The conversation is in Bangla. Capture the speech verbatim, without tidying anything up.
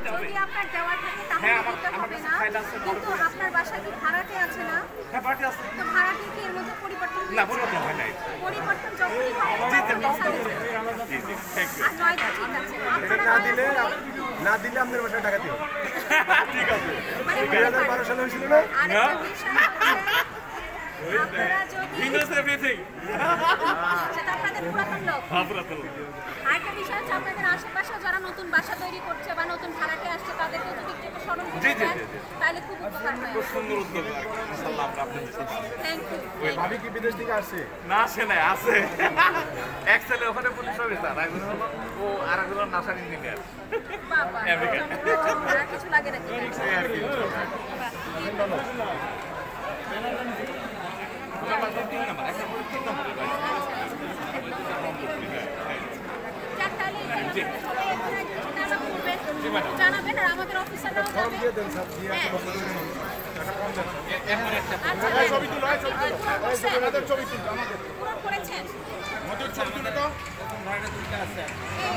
যদি আপনার দেওয়া থাকে তাহলে দিতে হবে না, কিন্তু আপনার বাসায় কি ভাড়াটে আছে না? হ্যাঁ ভাড়াটে আছে। তো ভাড়াটে কি এর মধ্যে পরিবর্তন না পরিবর্তন হয় নাই। পরিবর্তন যখনই হয় জি জি থ্যাংক ইউ। আর নয়তো ঠিক আছে আপনারা না দিলে না দিলে আপনার বাসায় টাকা দিও। ঠিক আছে। মানে দুই হাজার বারো সালে হয়েছিল না? আরেকটা বিষয় হচ্ছে আপনারা যদি ইংলিশ এভরিথিং। সেটা আপনাদের পুরাতন লোক। হ্যাঁ পুরাতন। আরেকটা বিষয় হচ্ছে আপনাদের আশেপাশে যারা নতুন বাসা তৈরি করছে বা নতুন ভাড়াটে আসছে তাদেরকে যদি একটু স্মরণ জি, করে জি, দেন জি, জি। তাহলে খুব উপকার হয়। খুব সুন্দর উদ্যোগ ইনশাআল্লাহ আমরা আপনাদের সাথে। Thank you. ভাবি কি বিদেশ থেকে আসছে? না আসে নাই আছে। এক ছেলে ওখানে পুলিশ অফিসার, একজন হলো ও আর একজন হলো নাসার ইঞ্জিনিয়ার। বাবা আমেরিকা। আর কিছু লাগে নাকি? এই আর কি। যাক, তাহলে এখানে সবাই এখন একটু চিন্তা করবেন, জানাবেন আর আমাদের অফিসাররাও যাবে। দিয়ে দেন স্যার, দিয়ে হ্যাঁ। টাকা কম দেন। আচ্ছা, ছবি তুলো, এই ছবি তুলো। পূরণ করছেন? আমাদের ছবি তুলো, আমাদের। পূরণ করেছেন? আমাদের ছবি তুলে তো। এই